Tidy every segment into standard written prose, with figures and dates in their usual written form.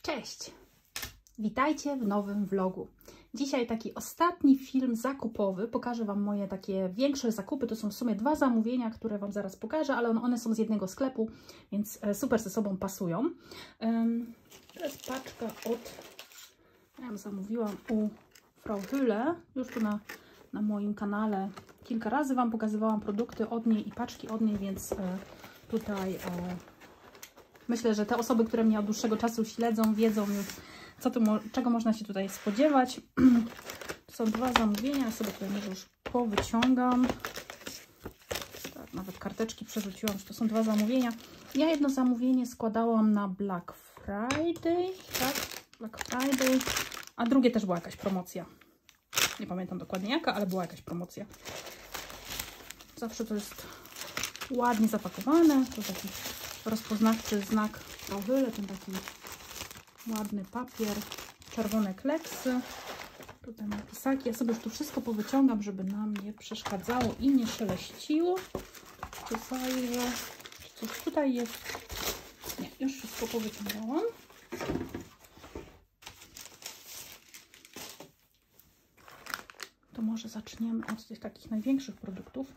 Cześć! Witajcie w nowym vlogu. Dzisiaj taki ostatni film zakupowy. Pokażę Wam moje takie większe zakupy. To są w sumie 2 zamówienia, które Wam zaraz pokażę, ale one są z jednego sklepu, więc super ze sobą pasują. To jest paczka ja ją zamówiłam u Frau Hülle. Już tu na moim kanale kilka razy Wam pokazywałam produkty od niej i paczki od niej, więc tutaj myślę, że te osoby, które mnie od dłuższego czasu śledzą, wiedzą już, czego można się tutaj spodziewać. To są 2 zamówienia, sobie tutaj może już powyciągam. Tak, nawet karteczki przerzuciłam, że to są 2 zamówienia. Ja jedno zamówienie składałam na Black Friday, tak? Black Friday, a drugie też była jakaś promocja. Nie pamiętam dokładnie jaka, ale była jakaś promocja. Zawsze to jest ładnie zapakowane. To taki rozpoznawczy znak Frau Hülle, ten taki ładny papier, czerwone kleksy. Tutaj mam pisaki. Ja sobie już tu wszystko powyciągam, żeby nam nie przeszkadzało i nie szeleściło. Czy fajnie, czy coś tutaj jest? Nie, już wszystko powyciągałam. To może zaczniemy od tych takich największych produktów.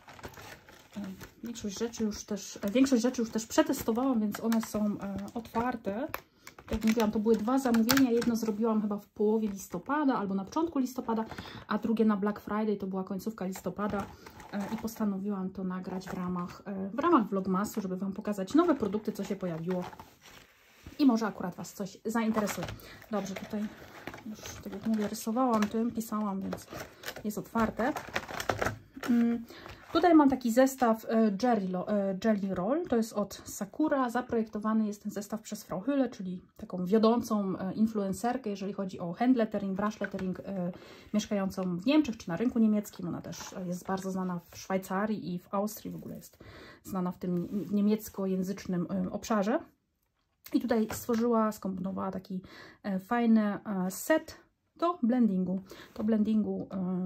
Większość rzeczy już też przetestowałam, więc one są otwarte. Jak mówiłam, to były 2 zamówienia. Jedno zrobiłam chyba w połowie listopada albo na początku listopada, a drugie na Black Friday, to była końcówka listopada i postanowiłam to nagrać w ramach vlogmasu, żeby Wam pokazać nowe produkty, co się pojawiło i może akurat Was coś zainteresuje. Dobrze, tutaj już, tak jak mówię, rysowałam tym, pisałam, więc jest otwarte. Tutaj mam taki zestaw Jelly Roll, to jest od Sakura. Zaprojektowany jest ten zestaw przez Frau Hülle, czyli taką wiodącą influencerkę, jeżeli chodzi o hand lettering, brush lettering, mieszkającą w Niemczech czy na rynku niemieckim. Ona też jest bardzo znana w Szwajcarii i w Austrii, w ogóle jest znana w tym niemieckojęzycznym obszarze. I tutaj skomponowała taki fajny set do blendingu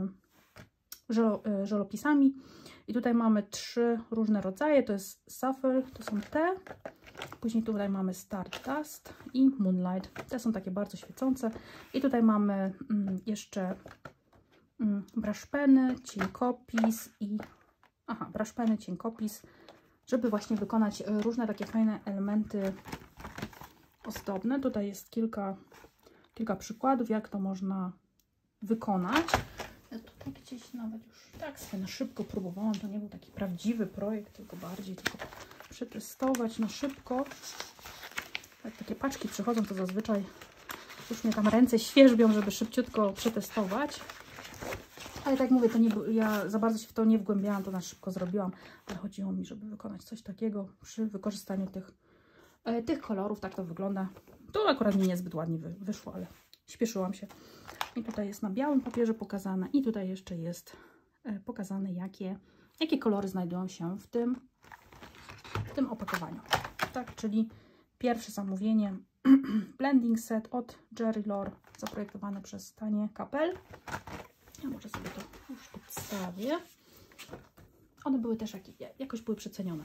żelopisami. I tutaj mamy 3 różne rodzaje. To jest Shuffle, to są te. Później tutaj mamy Stardust i Moonlight. Te są takie bardzo świecące. I tutaj mamy jeszcze brush peny, cienkopis i cienkopis, żeby właśnie wykonać różne takie fajne elementy ozdobne. Tutaj jest kilka przykładów, jak to można wykonać. Ja tutaj gdzieś nawet już tak sobie na szybko próbowałam. To nie był taki prawdziwy projekt, tylko bardziej przetestować na szybko. Jak takie paczki przychodzą, to zazwyczaj już mnie tam ręce świerzbią, żeby szybciutko przetestować. Ale tak jak mówię, ja za bardzo się w to nie wgłębiałam, to na szybko zrobiłam, ale chodziło mi, żeby wykonać coś takiego przy wykorzystaniu tych kolorów. Tak to wygląda. To akurat mi niezbyt ładnie wyszło, ale śpieszyłam się. I tutaj jest na białym papierze pokazane i tutaj jeszcze jest pokazane, jakie kolory znajdują się w tym opakowaniu. Tak, czyli pierwsze zamówienie blending set od Jelly Roll, zaprojektowane przez Tanię Kapel. Ja może sobie to już podstawię. One były też jakoś były przecenione.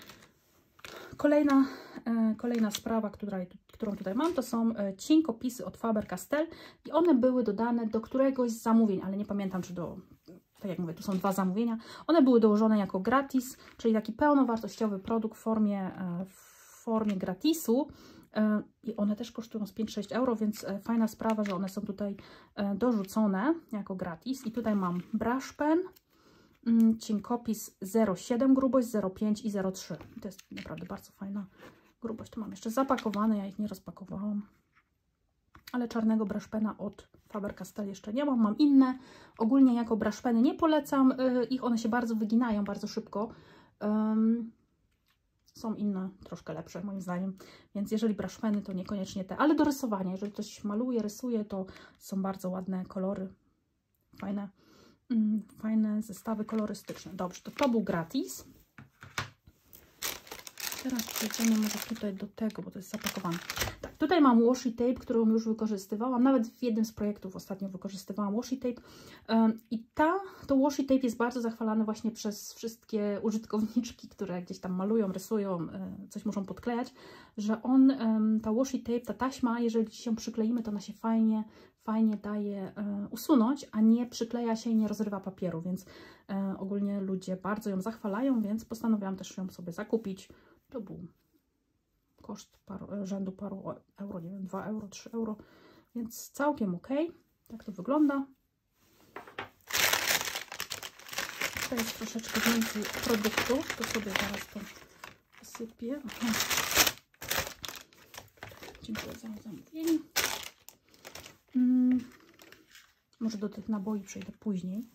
Kolejna sprawa, którą tutaj mam, to są cienkopisy od Faber-Castell i one były dodane do któregoś z zamówień, ale nie pamiętam, czy tak jak mówię, tu są 2 zamówienia. One były dołożone jako gratis, czyli taki pełnowartościowy produkt w formie gratisu i one też kosztują z 5-6 euro, więc fajna sprawa, że one są tutaj dorzucone jako gratis. I tutaj mam brush pen, cienkopis 0,7 grubość, 0,5 i 0,3. To jest naprawdę bardzo fajna grubość. Tu mam jeszcze zapakowane, ja ich nie rozpakowałam. Ale czarnego brush pena od Faber-Castell jeszcze nie mam. Mam inne. Ogólnie jako brush peny nie polecam ich, one się bardzo wyginają bardzo szybko. Są inne, troszkę lepsze moim zdaniem. Więc jeżeli brush peny, to niekoniecznie te. Ale do rysowania, jeżeli ktoś maluje, rysuje, to są bardzo ładne kolory. Fajne zestawy kolorystyczne. Dobrze, to był gratis. Teraz przejdziemy może tutaj do tego, bo to jest zapakowane. Tak, Tutaj mam washi tape, którą już wykorzystywałam. Nawet w jednym z projektów ostatnio wykorzystywałam washi tape. I to washi tape jest bardzo zachwalane właśnie przez wszystkie użytkowniczki, które gdzieś tam malują, rysują, coś muszą podklejać, że ta washi tape, ta taśma, jeżeli się przykleimy, to ona się fajnie daje usunąć, a nie przykleja się i nie rozrywa papieru, więc ogólnie ludzie bardzo ją zachwalają, więc postanowiłam też ją sobie zakupić. To był koszt rzędu paru euro, nie wiem, 2 euro, 3 euro, więc całkiem ok. Tak to wygląda. Tutaj jest troszeczkę więcej produktu, to sobie zaraz to wysypię. Dziękuję za zamówienie. Może do tych naboi przejdę później.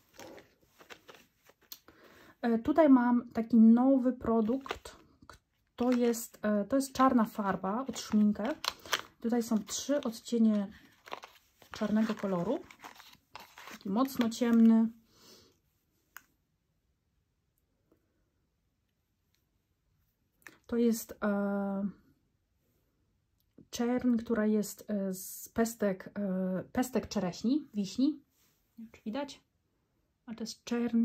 Tutaj mam taki nowy produkt. To jest czarna farba od szminkę. Tutaj są 3 odcienie czarnego koloru. Taki mocno ciemny. To jest czerń, która jest z pestek czereśni, wiśni. Nie wiem, czy widać? A to jest czerń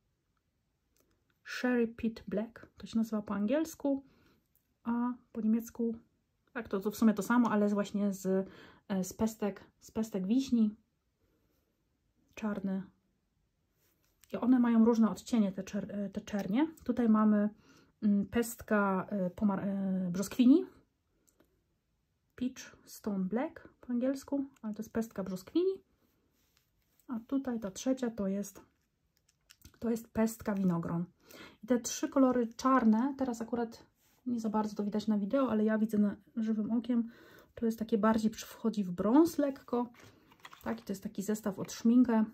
Sherry Pit Black. To się nazywa po angielsku, a po niemiecku tak, to w sumie to samo, ale właśnie z pestek wiśni. Czarny. I one mają różne odcienie, te czernie. Tutaj mamy pestka brzoskwini. Peach Stone Black po angielsku, ale to jest pestka brzoskwini. A tutaj ta trzecia to jest pestka winogron. I te 3 kolory czarne, teraz akurat nie za bardzo to widać na wideo, ale ja widzę na żywym okiem, to jest takie bardziej wchodzi w brąz lekko. Tak, i to jest taki zestaw od szminkę.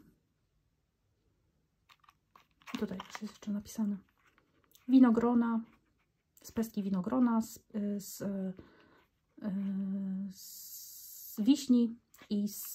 I tutaj jest jeszcze napisane winogrona, z pestki winogrona, z wiśni i z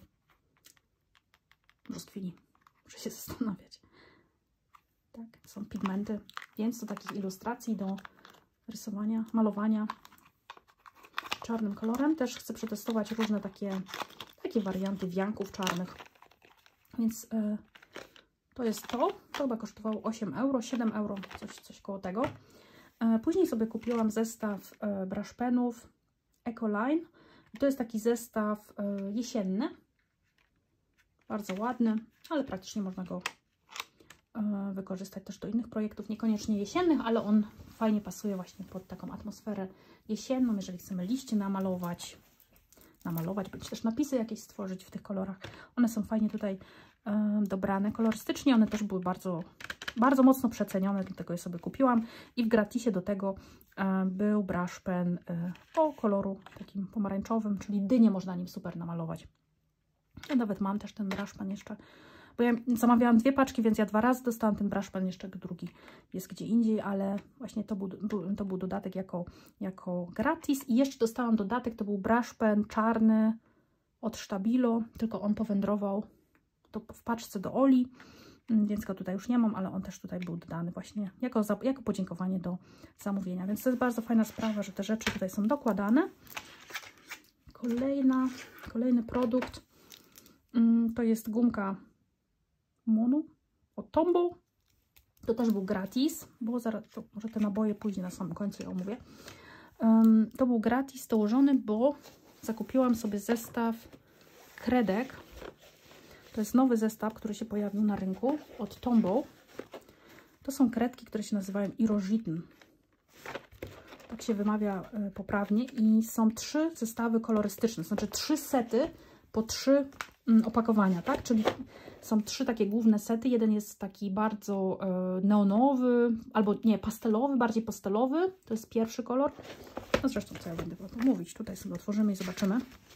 brzoskwini. Muszę się zastanawiać. Tak, są pigmenty, więc do takich ilustracji, do rysowania, malowania czarnym kolorem. Też chcę przetestować różne takie warianty wianków czarnych. Więc to jest to. To chyba kosztowało 8 euro, 7 euro, coś koło tego. Później sobie kupiłam zestaw brush penów Ecoline. To jest taki zestaw jesienny. Bardzo ładny, ale praktycznie można go wykorzystać też do innych projektów, niekoniecznie jesiennych, ale on fajnie pasuje właśnie pod taką atmosferę jesienną, jeżeli chcemy liście namalować, bądź też napisy jakieś stworzyć w tych kolorach. One są fajnie tutaj dobrane kolorystycznie, one też były bardzo mocno przecenione, dlatego je sobie kupiłam i w gratisie do tego był brush pen o koloru takim pomarańczowym, czyli dynię można nim super namalować. Ja nawet mam też ten brush pen jeszcze, bo ja zamawiałam 2 paczki, więc ja 2 razy dostałam ten brush pen, jeszcze drugi jest gdzie indziej, ale właśnie to był dodatek jako gratis. I jeszcze dostałam dodatek, to był brush pen czarny od Stabilo, tylko on powędrował w paczce do Oli, więc go tutaj już nie mam, ale on też tutaj był dodany właśnie jako podziękowanie do zamówienia. Więc to jest bardzo fajna sprawa, że te rzeczy tutaj są dokładane. Kolejny produkt to jest gumka Monu od Tombow. To też był gratis, bo zaraz, to może te naboje później na samym końcu ja omówię. To był gratis dołożony, bo zakupiłam sobie zestaw kredek. To jest nowy zestaw, który się pojawił na rynku od Tombow. To są kredki, które się nazywają Irogitn. Tak się wymawia poprawnie. I są 3 zestawy kolorystyczne, znaczy 3 sety po 3 opakowania, tak? Czyli są 3 takie główne sety. Jeden jest taki bardzo neonowy, albo nie, pastelowy, bardziej pastelowy. To jest pierwszy kolor. No zresztą, co ja będę o tym mówić. Tutaj sobie otworzymy i zobaczymy.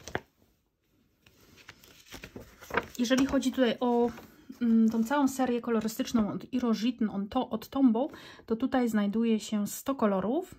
Jeżeli chodzi tutaj o tą całą serię kolorystyczną od Irogitn od Tombow, to tutaj znajduje się 100 kolorów.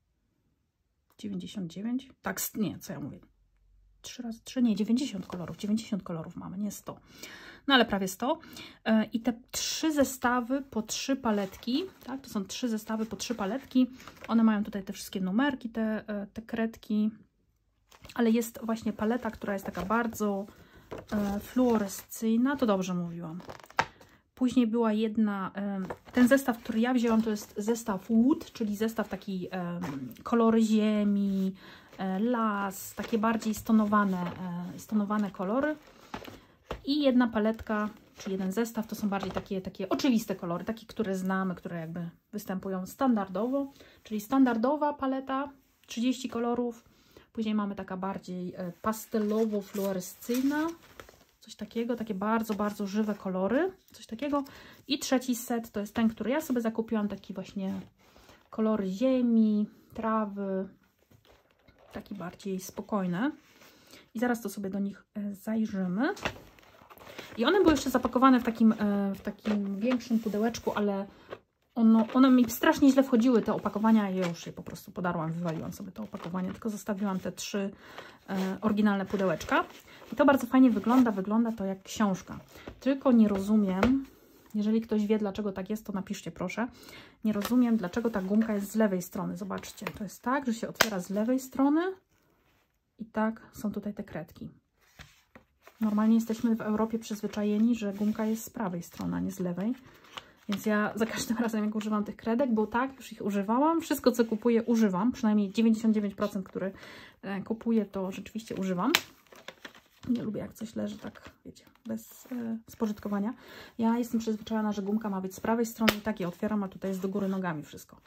99. Tak, nie, co ja mówię? 3 razy 3, nie, 90 kolorów. 90 kolorów mamy, nie 100. No ale prawie 100. I te 3 zestawy po 3 paletki, tak? To są 3 zestawy po 3 paletki. One mają tutaj te wszystkie numerki, te kredki. ale jest właśnie paleta, która jest taka bardzo fluorescyjna, to dobrze mówiłam. Później była jedna, ten zestaw, który ja wzięłam, to jest zestaw Wood, czyli zestaw taki kolory ziemi, las, takie bardziej stonowane kolory. I jedna paletka, czy jeden zestaw, to są bardziej takie oczywiste kolory, takie, które znamy, które jakby występują standardowo, czyli standardowa paleta, 30 kolorów. Później mamy taka bardziej pastelowo-fluorescyjna, coś takiego, takie bardzo, bardzo żywe kolory, coś takiego. I trzeci set to jest ten, który ja sobie zakupiłam, taki właśnie kolory ziemi, trawy, taki bardziej spokojny. I zaraz to sobie do nich zajrzymy. I one były jeszcze zapakowane w takim większym pudełeczku, ale one mi strasznie źle wchodziły, te opakowania. Ja już je po prostu podarłam, wywaliłam sobie to opakowanie, tylko zostawiłam te 3 oryginalne pudełeczka. I to bardzo fajnie wygląda to jak książka. Tylko nie rozumiem, jeżeli ktoś wie, dlaczego tak jest, to napiszcie proszę. Nie rozumiem, dlaczego ta gumka jest z lewej strony. Zobaczcie, to jest tak, że się otwiera z lewej strony i tak są tutaj te kredki. Normalnie jesteśmy w Europie przyzwyczajeni, że gumka jest z prawej strony, a nie z lewej. Więc ja za każdym razem, jak używam tych kredek, bo tak, już ich używałam. Wszystko, co kupuję, używam. Przynajmniej 99%, które kupuję, to rzeczywiście używam. Nie lubię, jak coś leży tak, wiecie, bez spożytkowania. Ja jestem przyzwyczajona, że gumka ma być z prawej strony i tak je otwieram, a tutaj jest do góry nogami wszystko.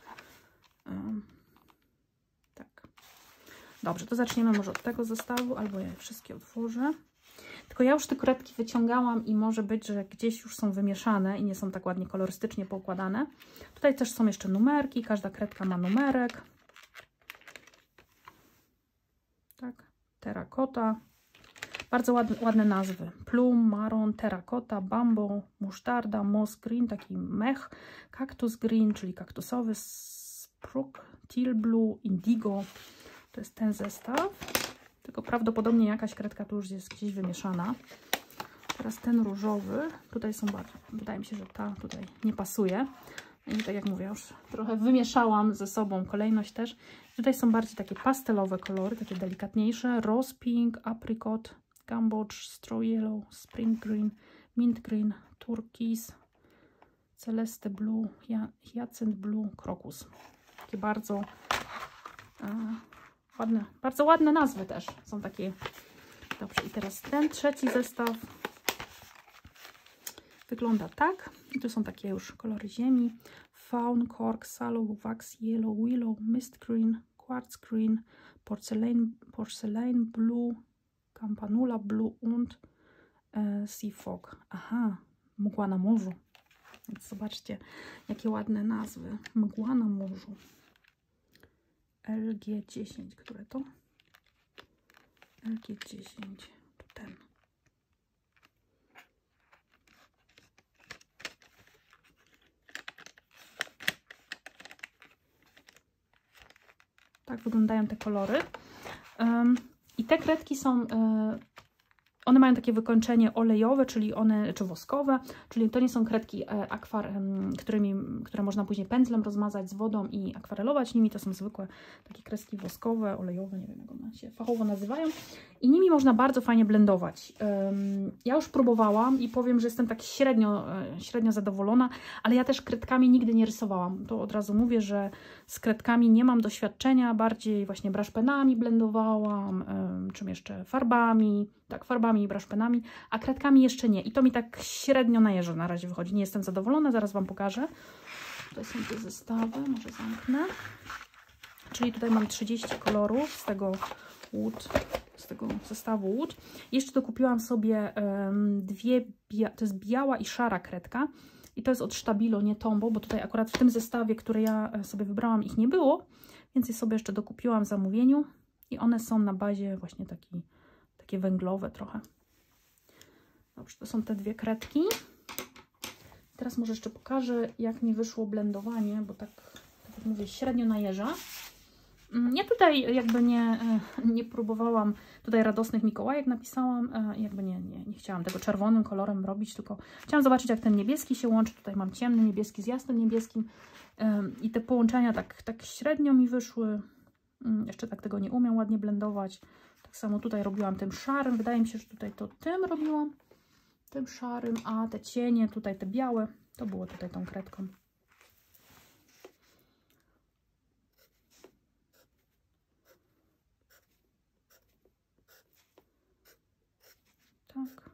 Tak. Dobrze, to zaczniemy może od tego zestawu, albo ja je wszystkie otworzę. Tylko ja już te kredki wyciągałam i może być, że gdzieś już są wymieszane i nie są tak ładnie kolorystycznie poukładane. Tutaj też są jeszcze numerki, każda kredka ma numerek. Tak, terrakota. Bardzo ładne nazwy. Plum, maron, terrakota, bambo, musztarda, moss green, taki mech, cactus green, czyli kaktusowy, spruce, teal blue, indigo. To jest ten zestaw. Tylko prawdopodobnie jakaś kredka tu już jest gdzieś wymieszana. Teraz ten różowy. Tutaj są bardzo, wydaje mi się, że ta tutaj nie pasuje. I tak jak mówię, już trochę wymieszałam ze sobą kolejność też. Tutaj są bardziej takie pastelowe kolory, takie delikatniejsze. Rose pink, apricot, gamboge, straw yellow, spring green, mint green, turquoise, celeste blue, hyacinth blue, krokus. Takie bardzo ładne, bardzo ładne nazwy też są takie. Dobrze, i teraz ten trzeci zestaw wygląda tak. I tu są takie już kolory ziemi. Fawn, cork, sallow, wax, yellow, willow, mist green, quartz green, porcelain blue, campanula blue und sea fog. Aha, mgła na morzu. Więc zobaczcie, jakie ładne nazwy. Mgła na morzu. LG10, które to? LG10, to ten. Tak wyglądają te kolory. I te kredki są, one mają takie wykończenie olejowe, czyli czy woskowe, czyli to nie są kredki które można później pędzlem rozmazać z wodą i akwarelować nimi. To są zwykłe takie kredki woskowe, olejowe, nie wiem jak one się fachowo nazywają. I nimi można bardzo fajnie blendować. Ja już próbowałam i powiem, że jestem tak średnio zadowolona, ale ja też kredkami nigdy nie rysowałam. To od razu mówię, że z kredkami nie mam doświadczenia, bardziej właśnie brushpenami blendowałam, czym jeszcze farbami, tak, farbami i brushpenami, a kredkami jeszcze nie. I to mi tak średnio na jeżo na razie wychodzi. Nie jestem zadowolona, zaraz Wam pokażę. Tutaj są te zestawy, może zamknę. Czyli tutaj mam 30 kolorów z tego Wood, z tego zestawu Wood. Jeszcze dokupiłam sobie to jest biała i szara kredka. I to jest od Stabilo, nie Tombow, bo tutaj akurat w tym zestawie, który ja sobie wybrałam, ich nie było. Więc je sobie jeszcze dokupiłam w zamówieniu. I one są na bazie właśnie takie węglowe trochę. Dobrze, to są te dwie kredki. Teraz może jeszcze pokażę, jak mi wyszło blendowanie, bo tak jak mówię, średnio najeża. Ja tutaj jakby nie próbowałam tutaj radosnych Mikołajek napisałam, jakby nie chciałam tego czerwonym kolorem robić, tylko chciałam zobaczyć, jak ten niebieski się łączy. Tutaj mam ciemny niebieski z jasnym niebieskim i te połączenia tak średnio mi wyszły. Jeszcze tak tego nie umiem ładnie blendować. Tak samo tutaj robiłam tym szarym. Wydaje mi się, że tutaj to tym robiłam. Tym szarym, a te cienie, tutaj te białe, to było tutaj tą kredką. Tak.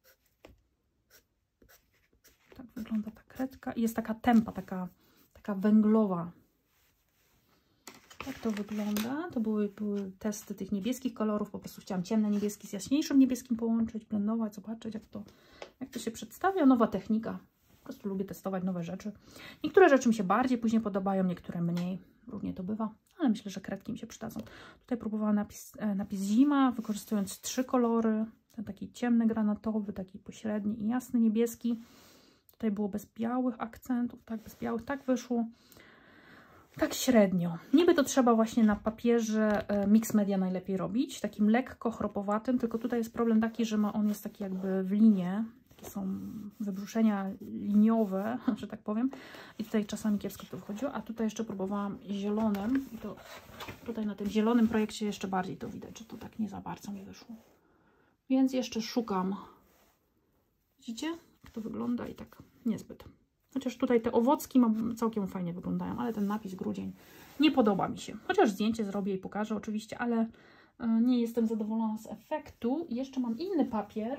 Tak wygląda ta kredka. I jest taka tempa, taka węglowa. Tak to wygląda. To były testy tych niebieskich kolorów. Po prostu chciałam ciemny niebieski z jaśniejszym niebieskim połączyć, blendować, zobaczyć jak to się przedstawia. Nowa technika. Po prostu lubię testować nowe rzeczy. Niektóre rzeczy mi się bardziej później podobają, niektóre mniej. Różnie to bywa, ale myślę, że kredki mi się przydadzą. Tutaj próbowałam napis zima, wykorzystując 3 kolory. Ten taki ciemny granatowy, taki pośredni i jasny niebieski. Tutaj było bez białych akcentów, tak, bez białych, tak wyszło. Tak średnio. Niby to trzeba właśnie na papierze mix media najlepiej robić, takim lekko chropowatym, tylko tutaj jest problem taki, że on jest taki jakby w linie, takie są wybrzuszenia liniowe, że tak powiem, i tutaj czasami kiepsko to wychodziło, a tutaj jeszcze próbowałam zielonym i to tutaj na tym zielonym projekcie jeszcze bardziej to widać, że to tak nie za bardzo mi wyszło. Więc jeszcze szukam. Widzicie, jak to wygląda i tak niezbyt. Chociaż tutaj te owocki całkiem fajnie wyglądają, ale ten napis grudzień nie podoba mi się. Chociaż zdjęcie zrobię i pokażę oczywiście, ale nie jestem zadowolona z efektu. I jeszcze mam inny papier.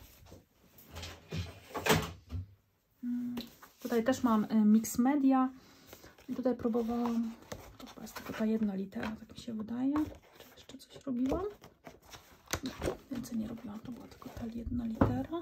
Tutaj też mam mix media. I tutaj próbowałam, to chyba jest tylko ta jedna litera, tak mi się wydaje. Czy jeszcze coś robiłam? Nie, więcej nie robiłam, to była tylko ta jedna litera.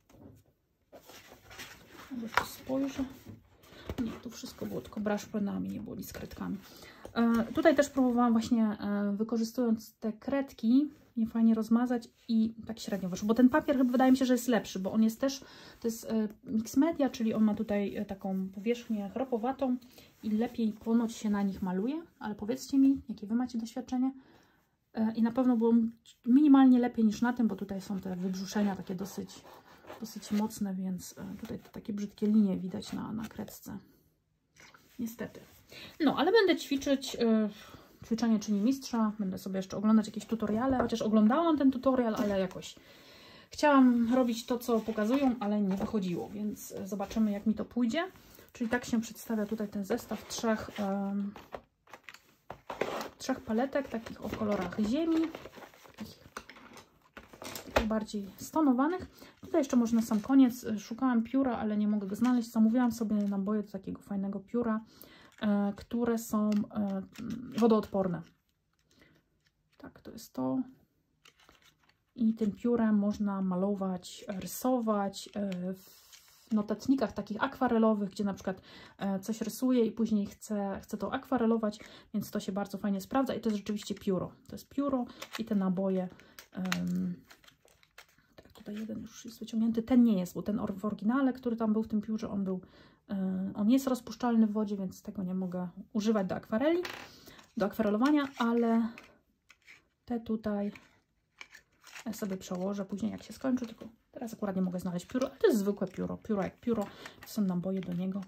Może tu spojrzę. Nie, tu wszystko było tylko brush penami, nie było nic z kredkami. Tutaj też próbowałam właśnie, wykorzystując te kredki, nie fajnie rozmazać i tak średnio wyszło. Bo ten papier chyba wydaje mi się, że jest lepszy, bo on jest też, to jest mix media, czyli on ma tutaj taką powierzchnię chropowatą i lepiej ponoć się na nich maluje. Ale powiedzcie mi, jakie wy macie doświadczenie. I na pewno było minimalnie lepiej niż na tym, bo tutaj są te wybrzuszenia takie dosyć mocne, więc tutaj te takie brzydkie linie widać na kredce. Niestety. No, ale będę ćwiczyć. Ćwiczenie czyni mistrza. Będę sobie jeszcze oglądać jakieś tutoriale, chociaż oglądałam ten tutorial, ale jakoś chciałam robić to, co pokazują, ale nie wychodziło, więc zobaczymy, jak mi to pójdzie. Czyli tak się przedstawia tutaj ten zestaw trzech paletek, takich o kolorach ziemi. Bardziej stonowanych. Tutaj jeszcze może na sam koniec szukałam pióra, ale nie mogę go znaleźć. Zamówiłam sobie naboje do takiego fajnego pióra, które są wodoodporne. Tak, to jest to. I tym piórem można malować, rysować w notatnikach takich akwarelowych, gdzie na przykład coś rysuję i później chcę to akwarelować, więc to się bardzo fajnie sprawdza i to jest rzeczywiście pióro. To jest pióro i te naboje. Tutaj jeden już jest wyciągnięty, ten nie jest, bo ten w oryginale, który tam był w tym piórze, on jest rozpuszczalny w wodzie, więc tego nie mogę używać do akwareli, do akwarelowania, ale te tutaj sobie przełożę później, jak się skończy, tylko teraz akurat nie mogę znaleźć pióro, ale to jest zwykłe pióro, pióro jak pióro, to są naboje do niego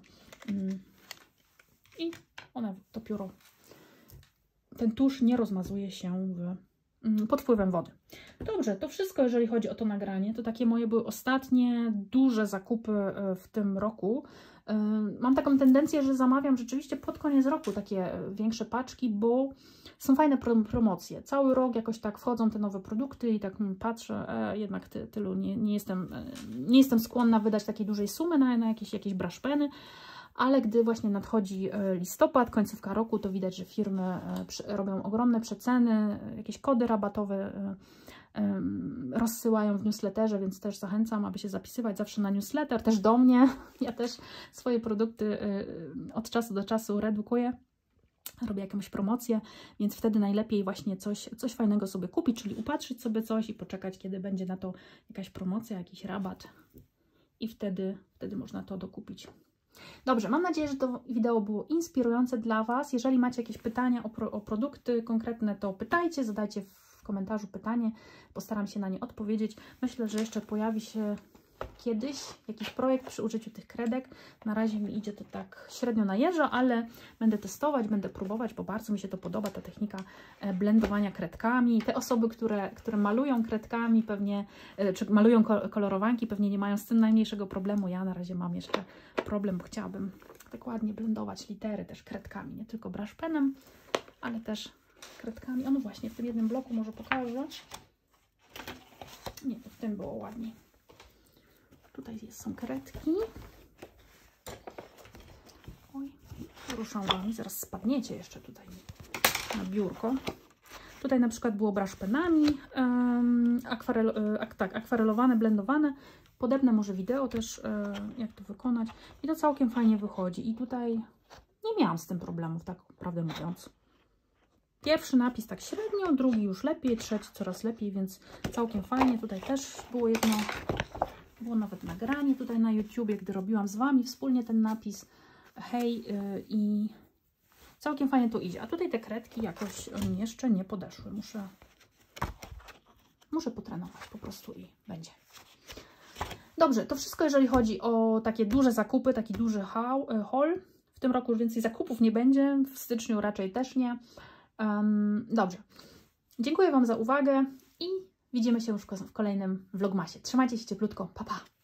i to pióro, ten tusz nie rozmazuje się pod wpływem wody. Dobrze, to wszystko, jeżeli chodzi o to nagranie. To takie moje były ostatnie duże zakupy w tym roku. Mam taką tendencję, że zamawiam rzeczywiście pod koniec roku takie większe paczki, bo są fajne promocje. Cały rok jakoś tak wchodzą te nowe produkty i tak patrzę, jednak tylu nie jestem skłonna wydać takiej dużej sumy na jakieś brush peny. Ale gdy właśnie nadchodzi listopad, końcówka roku, to widać, że firmy robią ogromne przeceny, jakieś kody rabatowe rozsyłają w newsletterze, więc też zachęcam, aby się zapisywać zawsze na newsletter, też do mnie. Ja też swoje produkty od czasu do czasu redukuję, robię jakąś promocję, więc wtedy najlepiej właśnie coś fajnego sobie kupić, czyli upatrzyć sobie coś i poczekać, kiedy będzie na to jakaś promocja, jakiś rabat i wtedy można to dokupić. Dobrze, mam nadzieję, że to wideo było inspirujące dla Was. Jeżeli macie jakieś pytania o produkty konkretne, to pytajcie, zadajcie w komentarzu pytanie. Postaram się na nie odpowiedzieć. Myślę, że jeszcze pojawi się kiedyś jakiś projekt przy użyciu tych kredek. Na razie mi idzie to tak średnio na jeża, ale będę testować, będę próbować, bo bardzo mi się to podoba, ta technika blendowania kredkami. Te osoby, które malują kredkami pewnie, czy malują kolorowanki, pewnie nie mają z tym najmniejszego problemu. Ja na razie mam jeszcze problem, bo chciałabym tak ładnie blendować litery też kredkami, nie tylko brush penem, ale też kredkami. O no właśnie, w tym jednym bloku może pokażę. Nie, to w tym było ładniej. Tutaj są kredki. Oj, ruszam Wami, zaraz spadniecie jeszcze tutaj na biurko. Tutaj na przykład było brush penami, akwarelowane, blendowane. Podepnę może wideo też, jak to wykonać. I to całkiem fajnie wychodzi. I tutaj nie miałam z tym problemów, tak prawdę mówiąc. Pierwszy napis tak średnio, drugi już lepiej, trzeci coraz lepiej, więc całkiem fajnie. Tutaj też było jedno, było nawet nagranie tutaj na YouTubie, gdy robiłam z Wami wspólnie ten napis. Hej, i całkiem fajnie to idzie. A tutaj te kredki jakoś mi jeszcze nie podeszły. Muszę potrenować po prostu i będzie. Dobrze, to wszystko jeżeli chodzi o takie duże zakupy, taki duży haul. W tym roku już więcej zakupów nie będzie, w styczniu raczej też nie. Dobrze, dziękuję Wam za uwagę i widzimy się już w kolejnym vlogmasie. Trzymajcie się cieplutko, pa pa!